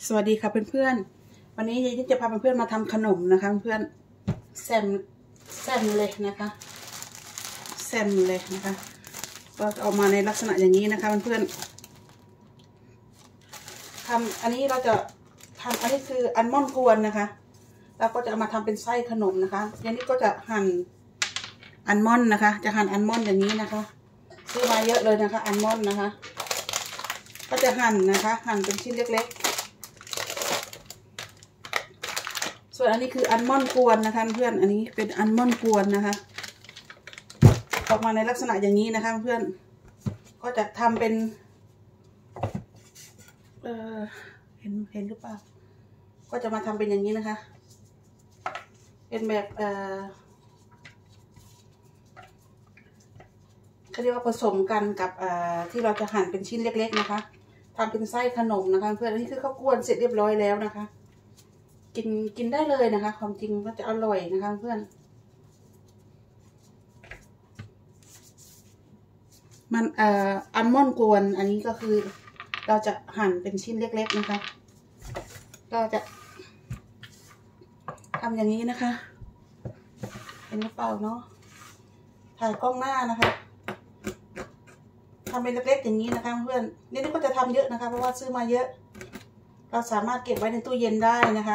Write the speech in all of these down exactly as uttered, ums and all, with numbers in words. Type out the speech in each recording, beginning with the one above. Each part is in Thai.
สวัสดีค่ะเพื่อนๆวันนี้ยายจะพาเพื่อนๆมาทำขนมนะคะเพื่อนแซมแซมเลยนะคะแซมเลยนะคะก็ออกมาในลักษณะอย่างนี้นะคะเพื่อนๆทำอันนี้เราจะทำอันนี้คืออัลมอนด์กวนนะคะเราก็จะเอามาทำเป็นไส้ขนมนะคะยายนี่ก็จะหั่นอัลมอนด์นะคะจะหั่นอัลมอนด์อย่างนี้นะคะซื้อมาเยอะเลยนะคะอัลมอนด์นะคะก็จะหั่นนะคะหั่นเป็นชิ้นเล็กๆส่วนอันนี้คืออัลมอนด์กวนนะคะเพื่อนอันนี้เป็นอัลมอนด์กวนนะคะออกมาในลักษณะอย่างนี้นะคะเพื่อนก็จะทำเป็นเออเห็นเห็นหรือเปล่าก็จะมาทำเป็นอย่างนี้นะคะเป็นแบบเออเขาเรียกว่าผสมกันกับเอ่อที่เราจะหั่นเป็นชิ้นเล็กๆนะคะทำเป็นไส้ขนมนะคะเพื่อนอันนี้คือข้าวกวนเสร็จเรียบร้อยแล้วนะคะกินกินได้เลยนะคะความจริงก็จะอร่อยนะคะเพื่อนมันเอ่ออัลมอนด์กวนอันนี้ก็คือเราจะหั่นเป็นชิ้นเล็กๆนะคะก็จะทำอย่างนี้นะคะเห็นหรือเปล่าเนาะถ่ายกล้องหน้านะคะทำเป็นเล็กๆอย่างนี้นะคะเพื่อนนี่นี่ก็จะทำเยอะนะคะเพราะว่าซื้อมาเยอะเราสามารถเก็บไว้ในตู้เย็นได้นะคะ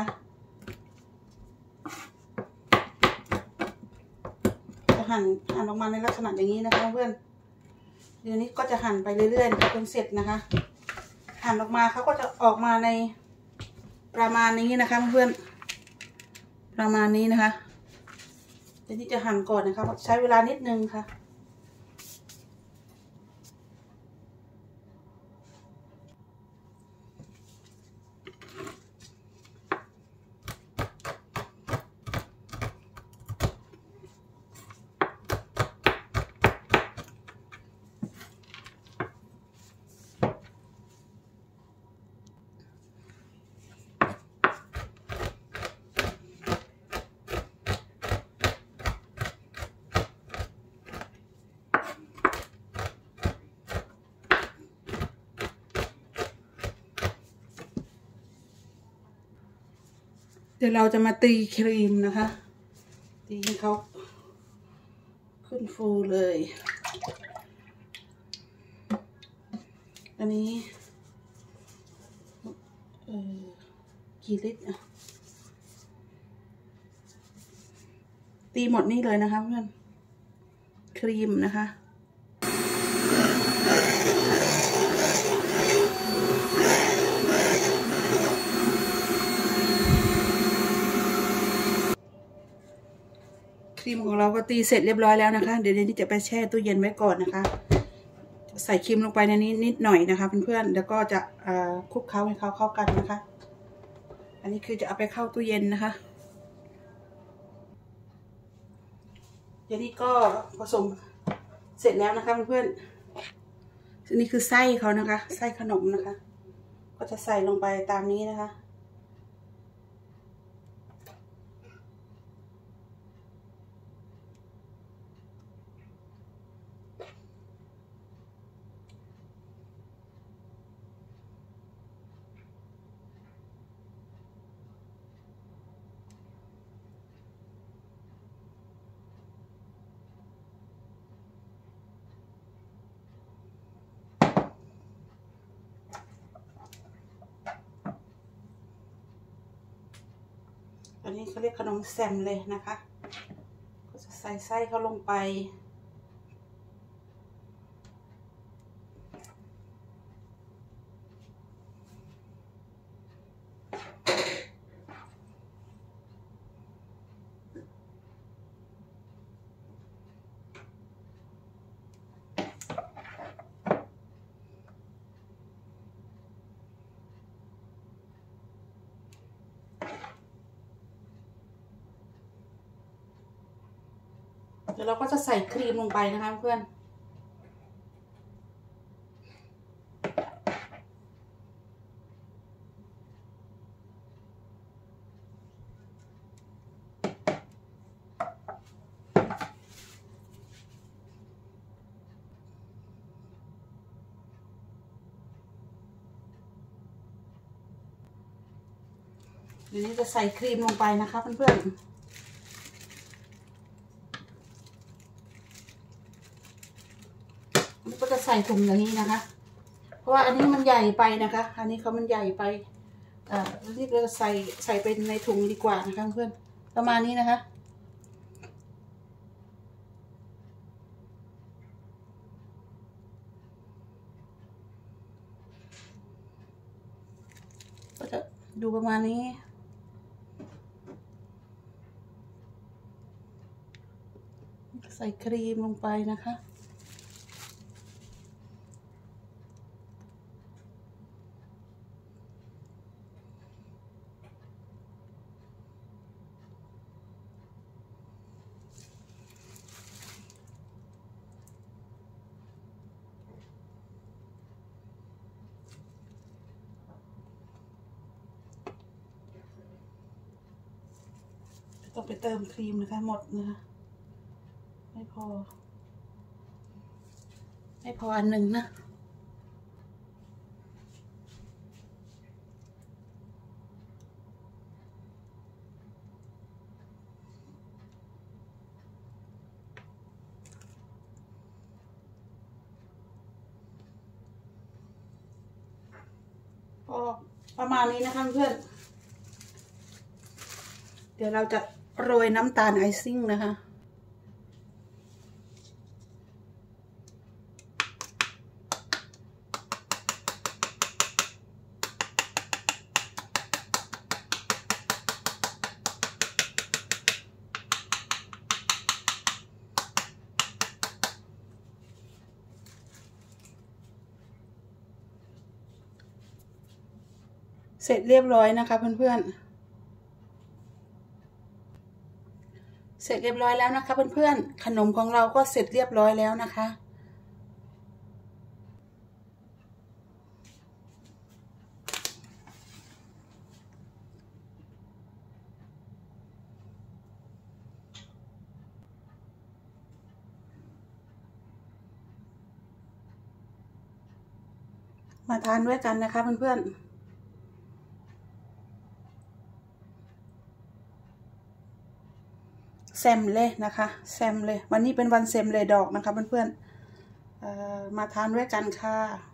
จะหั่นหั่นออกมาในลักษณะอย่างนี้นะคะเพื่อนเดี๋ยวนี้ก็จะหั่นไปเรื่อยๆจนเสร็จนะคะหั่นออกมาเขาก็จะออกมาในประมาณนี้นะคะเพื่อนประมาณนี้นะคะเดี๋ยวนี้จะหั่นก่อนนะคะใช้เวลานิดนึงค่ะเดี๋ยวเราจะมาตีครีมนะคะตีให้เขาขึ้นฟูเลยอันนี้เออกี่ลิตรอะตีหมดนี่เลยนะคะเพื่อนครีมนะคะครีมของเราก็ตีเสร็จเรียบร้อยแล้วนะคะเดี๋ยวนี้จะไปแช่ตู้เย็นไว้ก่อนนะคะใส่ครีมลงไปในนี้นิดหน่อยนะคะเพื่อนๆแล้วก็จะคลุกเคล้าให้เขาเข้ากันนะคะอันนี้คือจะเอาไปเข้าตู้เย็นนะคะเดี๋ยวนี้ก็ผสมเสร็จแล้วนะคะเพื่อนๆอันนี้คือไส้เขานะคะไส้ขนมนะคะก็จะใส่ลงไปตามนี้นะคะอันนี้เขาเรียกขนมแซมเลยนะคะก็จะใส่ไส้เขาลงไปเดี๋ยวเราก็จะใส่ครีมลงไปนะคะเพื่อนเดี๋ยวนี้จะใส่ครีมลงไปนะคะเพื่อนๆนี่ก็จะใส่ถุงอย่างนี้นะคะเพราะว่าอันนี้มันใหญ่ไปนะคะอันนี้เขามันใหญ่ไปอ่านี่ก็จะใส่ใส่เป็นในถุงดีกว่านะคะเพื่อนประมาณนี้นะคะก็จะดูประมาณนี้ใส่ครีมลงไปนะคะต้องไปเติมครีมนะคะหมดนะคะไม่พอไม่พออันหนึ่งนะพอประมาณนี้นะคะเพื่อนเดี๋ยวเราจะโรยน้ำตาลไอซิ่งนะคะเสร็จเรียบร้อยนะคะเพื่อนๆเสร็จเรียบร้อยแล้วนะคะเพื่อนๆขนมของเราก็เสร็จเรียบร้อยแล้วนะคะมาทานด้วยกันนะคะเพื่อนๆแซมเลยนะคะแซมเลยวันนี้เป็นวันแซมเลยดอกนะคะเพื่อนๆมาทานด้วยกันค่ะ